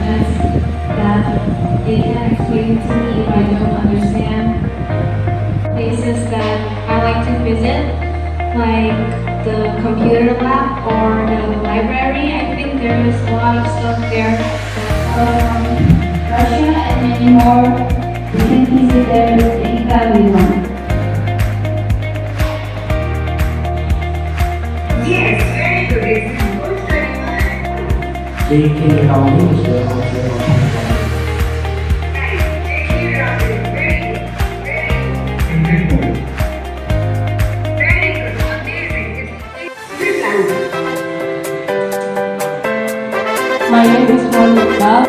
questions that they can explain to me if I don't understand. Places that I like to visit, like the computer lab or the library. I think there is a lot of stuff there. Russia and many more. We can visit there anytime we want. Yes, very good. It's good, very good. J.K. Rowling is the author of Nice. J.K. Rowling, very good. Very good. Very good. Amazing. It's good language. My name is Monica.